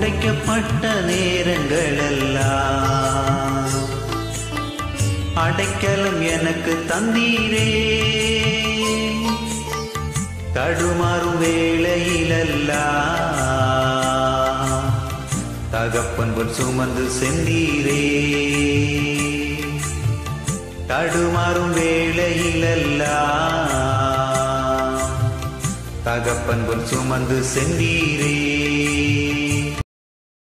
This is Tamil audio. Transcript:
உடைக்கப்பட்ட நேரங்களெல்லாம் அடைக்கலம் எனக்கு தந்தீரே. தடுமாறும் வேளையிலெல்லாம் தகப்பன் போல் சுமந்து சென்றீரே. தடுமாறும் வேளையிலெல்லாம் தகப்பன் போல் சுமந்து சென்றீரே.